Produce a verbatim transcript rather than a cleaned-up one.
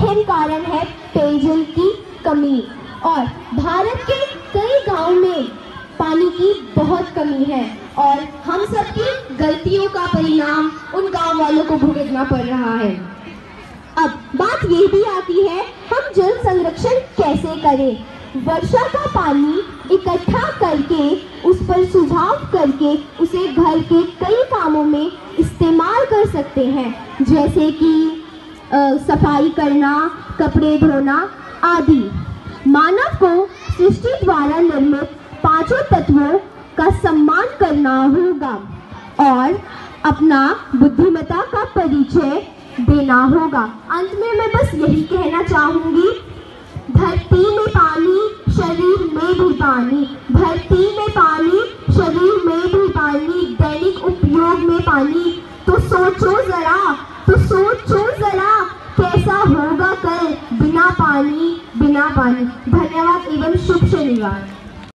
अहम कारण है पेयजल की कमी और भारत के कई गांवों में पानी की बहुत कमी है और हम सबकी गलतियों का परिणाम उन गांव वालों को भुगतना पड़ रहा है। अब बात ये भी आती है, हम जल संरक्षण कैसे करें? वर्षा का पानी इकट्ठा करके उस पर सुझाव करके उसे घर के कई कामों में इस्तेमाल कर सकते हैं, जैसे कि सफाई करना, कपड़े धोना आदि। मानव को सृष्टि द्वारा निर्मित पांचों तत्वों का सम्मान करना होगा और अपना बुद्धिमत्ता का परिचय देना होगा। अंत में मैं बस यही कहना चाहूंगी, धरती में पानी, शरीर में भी पानी, धरती में पानी, शरीर में भी पानी, दैनिक उपयोग में पानी। तो सोचो जरा, तो सोचो जरा कैसा होगा कल बिना पानी, बिना पानी। धन्यवाद एवं शुभ शनिवार।